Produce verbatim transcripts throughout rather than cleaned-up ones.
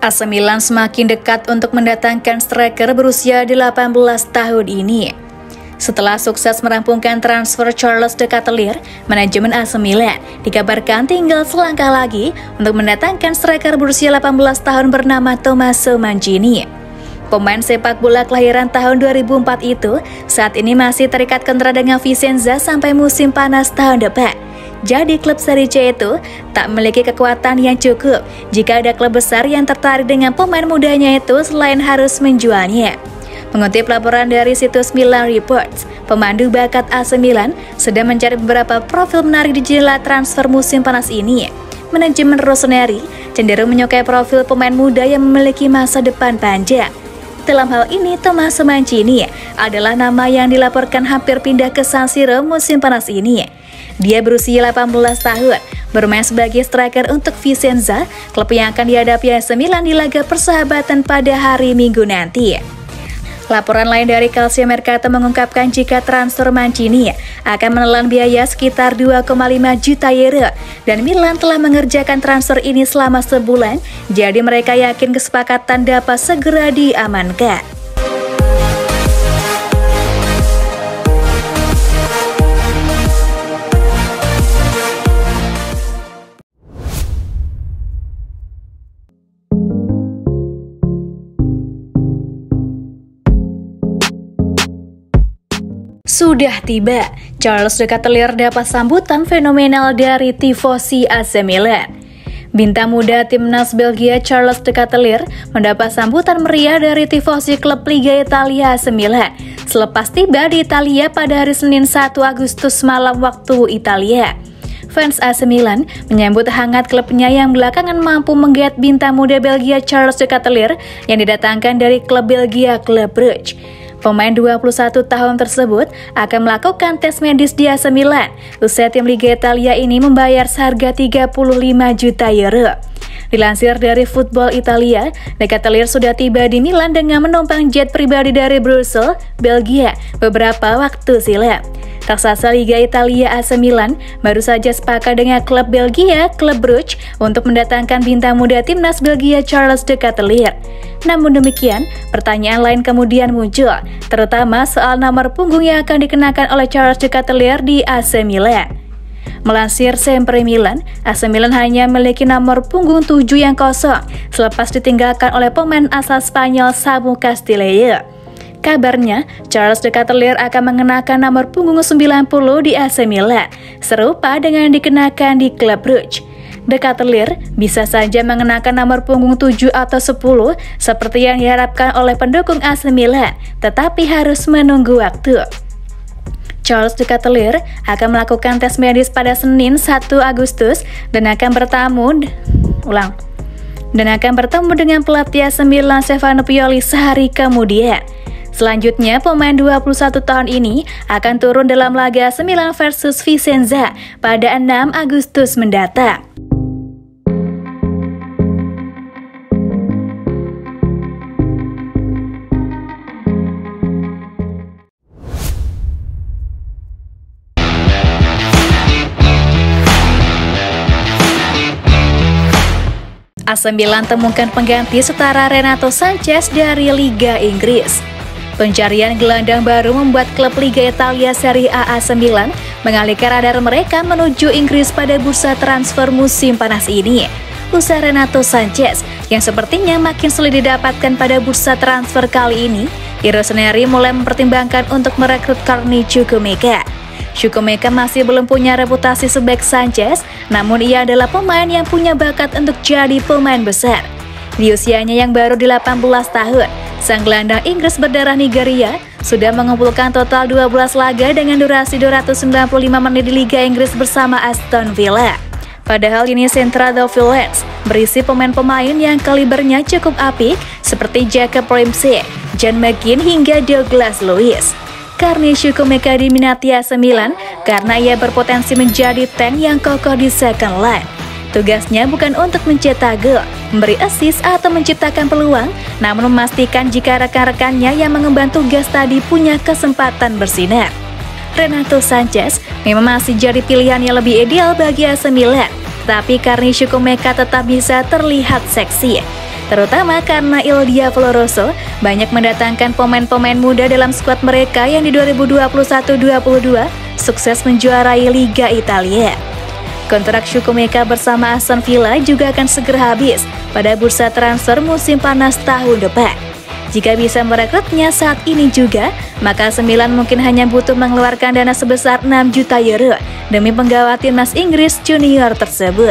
A C Milan semakin dekat untuk mendatangkan striker berusia delapan belas tahun ini. Setelah sukses merampungkan transfer Charles De Ketelaere, manajemen A C Milan dikabarkan tinggal selangkah lagi untuk mendatangkan striker berusia delapan belas tahun bernama Tommaso Mancini. Pemain sepak bola kelahiran tahun dua ribu empat itu saat ini masih terikat kontrak dengan Vicenza sampai musim panas tahun depan. Jadi klub Serie C itu tak memiliki kekuatan yang cukup jika ada klub besar yang tertarik dengan pemain mudanya itu selain harus menjualnya. Mengutip laporan dari situs Milan Reports, pemandu bakat A C Milan sedang mencari beberapa profil menarik di jendela transfer musim panas ini. Manajemen Rossoneri cenderung menyukai profil pemain muda yang memiliki masa depan panjang. Dalam hal ini, Tommaso Mancini adalah nama yang dilaporkan hampir pindah ke San Siro musim panas ini. Dia berusia delapan belas tahun, bermain sebagai striker untuk Vicenza, klub yang akan dihadapi A C Milan di laga persahabatan pada hari Minggu nanti. Laporan lain dari Calcio Mercato mengungkapkan jika transfer Mancini akan menelan biaya sekitar dua koma lima juta euro dan Milan telah mengerjakan transfer ini selama sebulan, jadi mereka yakin kesepakatan dapat segera diamankan. Sudah tiba, Charles De Ketelaere dapat sambutan fenomenal dari tifosi A C Milan. Bintang muda timnas Belgia Charles De Ketelaere mendapat sambutan meriah dari tifosi klub Liga Italia A C Milan selepas tiba di Italia pada hari Senin satu Agustus malam waktu Italia. Fans A C Milan menyambut hangat klubnya yang belakangan mampu menggait bintang muda Belgia Charles De Ketelaere yang didatangkan dari klub Belgia Club Brugge. Pemain dua puluh satu tahun tersebut akan melakukan tes medis di A C Milan. Usai tim Liga Italia ini membayar seharga tiga puluh lima juta euro. Dilansir dari Football Italia, De Ketelaere sudah tiba di Milan dengan menumpang jet pribadi dari Brussels, Belgia, beberapa waktu silam. Raksasa Liga Italia A C Milan baru saja sepakat dengan klub Belgia, Club Brugge, untuk mendatangkan bintang muda timnas Belgia Charles De Ketelaere. Namun demikian, pertanyaan lain kemudian muncul, terutama soal nomor punggung yang akan dikenakan oleh Charles De Ketelaere di A C Milan. Melansir Sempre Milan, A C Milan hanya memiliki nomor punggung tujuh yang kosong selepas ditinggalkan oleh pemain asal Spanyol Samu Castillejo. Kabarnya, Charles De Ketelaere akan mengenakan nomor punggung sembilan puluh di A C Milan, serupa dengan yang dikenakan di klub Brugge. De Ketelaere bisa saja mengenakan nomor punggung tujuh atau sepuluh seperti yang diharapkan oleh pendukung A C Milan, tetapi harus menunggu waktu. Charles De Ketelaere akan melakukan tes medis pada Senin satu Agustus dan akan bertemu ulang dan akan bertemu dengan pelatih A C Milan Stefano Pioli sehari kemudian. Selanjutnya, pemain dua puluh satu tahun ini akan turun dalam laga A C Milan versus Vicenza pada enam Agustus mendatang. A C Milan temukan pengganti setara Renato Sanches dari Liga Inggris. Pencarian gelandang baru membuat klub Liga Italia Serie A A C Milan mengalihkan radar mereka menuju Inggris pada bursa transfer musim panas ini. Usai Renato Sanches yang sepertinya makin sulit didapatkan pada bursa transfer kali ini, Rossoneri mulai mempertimbangkan untuk merekrut Carni Chukwuemeka. Chukwuemeka masih belum punya reputasi sebaik Sanches, namun ia adalah pemain yang punya bakat untuk jadi pemain besar. Di usianya yang baru delapan belas tahun, sang gelandang Inggris berdarah Nigeria sudah mengumpulkan total dua belas laga dengan durasi dua ratus sembilan puluh lima menit di Liga Inggris bersama Aston Villa. Padahal ini Central Defence berisi pemain-pemain yang kalibernya cukup apik seperti Jacob Ramsey, John McGinn hingga Douglas Luiz. Carni Chukwuemeka diminati A C Milan karena ia berpotensi menjadi tank yang kokoh di second line. Tugasnya bukan untuk mencetak gol, memberi assist atau menciptakan peluang, namun memastikan jika rekan-rekannya yang mengemban tugas tadi punya kesempatan bersinar. Renato Sanches memang masih jadi pilihan yang lebih ideal bagi A C Milan, tapi Carni Chukwuemeka tetap bisa terlihat seksi. terutama karena Il Diavolo Rosso banyak mendatangkan pemain-pemain muda dalam skuad mereka yang di dua ribu dua puluh satu dua puluh dua sukses menjuarai Liga Italia. Kontrak Chukwuemeka bersama Aston Villa juga akan segera habis pada bursa transfer musim panas tahun depan. Jika bisa merekrutnya saat ini juga, maka A C Milan mungkin hanya butuh mengeluarkan dana sebesar enam juta euro demi penggawa timnas Inggris junior tersebut.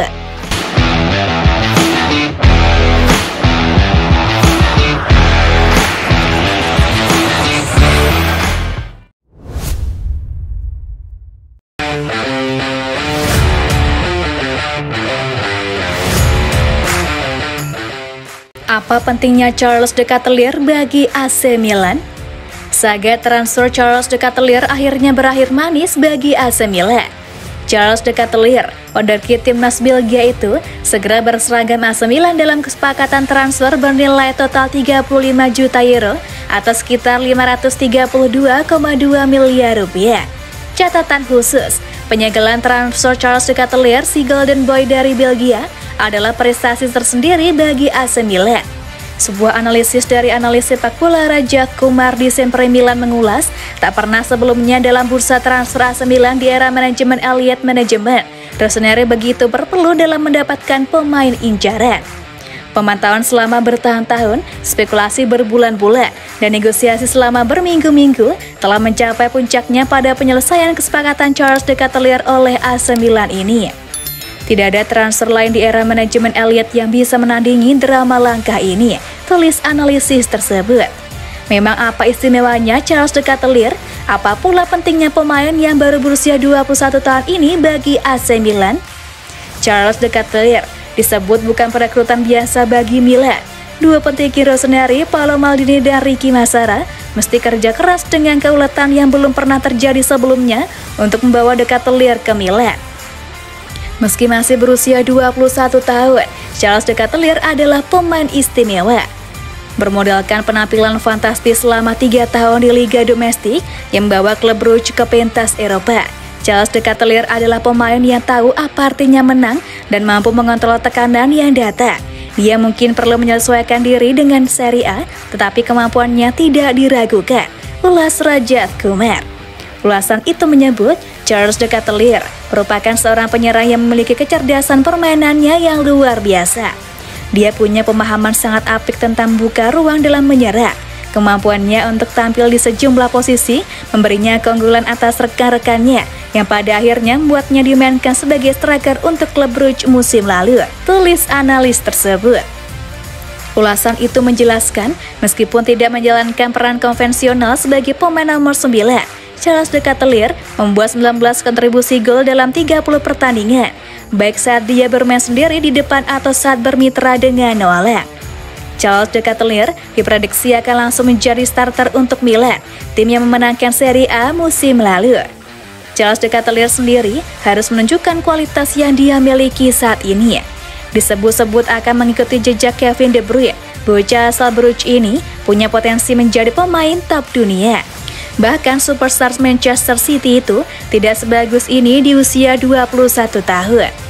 Apa pentingnya Charles De Ketelaere bagi A C Milan? Saga transfer Charles De Ketelaere akhirnya berakhir manis bagi A C Milan. Charles De Ketelaere, wonderkid timnas Belgia itu, segera berseragam A C Milan dalam kesepakatan transfer bernilai total tiga puluh lima juta euro atau sekitar lima ratus tiga puluh dua koma dua miliar rupiah. Catatan khusus, penyegelan transfer Charles De Ketelaere, si Golden Boy dari Belgia, adalah prestasi tersendiri bagi A C Milan. Sebuah analisis dari analis sepak bola Rajat Kumar di Sempre Milan mengulas, tak pernah sebelumnya dalam bursa transfer A C Milan di era manajemen Elliott Management, Rossoneri begitu berpeluh dalam mendapatkan pemain incaran. Pemantauan selama bertahun-tahun, spekulasi berbulan-bulan, dan negosiasi selama berminggu-minggu telah mencapai puncaknya pada penyelesaian kesepakatan Charles De Ketelaere oleh A C Milan ini. Tidak ada transfer lain di era manajemen Elliott yang bisa menandingi drama langkah ini, tulis analisis tersebut. Memang apa istimewanya Charles De Ketelaere? Apa pula pentingnya pemain yang baru berusia dua puluh satu tahun ini bagi A C Milan? Charles De Ketelaere disebut bukan perekrutan biasa bagi Milan. Dua petinggi Rossoneri, Paolo Maldini dan Ricky Massara, mesti kerja keras dengan keuletan yang belum pernah terjadi sebelumnya untuk membawa De Ketelaere ke Milan. Meski masih berusia dua puluh satu tahun, Charles De Ketelaere adalah pemain istimewa. Bermodalkan penampilan fantastis selama tiga tahun di Liga Domestik yang membawa klub Brugge ke pentas Eropa, Charles De Ketelaere adalah pemain yang tahu apa artinya menang dan mampu mengontrol tekanan yang datang. Dia mungkin perlu menyesuaikan diri dengan Serie A, tetapi kemampuannya tidak diragukan, ulas Rajat Kumar. Ulasan itu menyebut Charles De Ketelaere merupakan seorang penyerang yang memiliki kecerdasan permainannya yang luar biasa. Dia punya pemahaman sangat apik tentang buka ruang dalam menyerang. Kemampuannya untuk tampil di sejumlah posisi memberinya keunggulan atas rekan-rekannya yang pada akhirnya membuatnya dimainkan sebagai striker untuk klub Brugge musim lalu, tulis analis tersebut. Ulasan itu menjelaskan, meskipun tidak menjalankan peran konvensional sebagai pemain nomor sembilan, Charles De Ketelaere membuat sembilan belas kontribusi gol dalam tiga puluh pertandingan, baik saat dia bermain sendiri di depan atau saat bermitra dengan lawan. Charles De Ketelaere diprediksi akan langsung menjadi starter untuk Milan, tim yang memenangkan Serie A musim lalu. Charles De Ketelaere sendiri harus menunjukkan kualitas yang dia miliki saat ini. Disebut-sebut akan mengikuti jejak Kevin De Bruyne, bocah asal Brugge ini punya potensi menjadi pemain top dunia. Bahkan superstar Manchester City itu tidak sebagus ini di usia dua puluh satu tahun.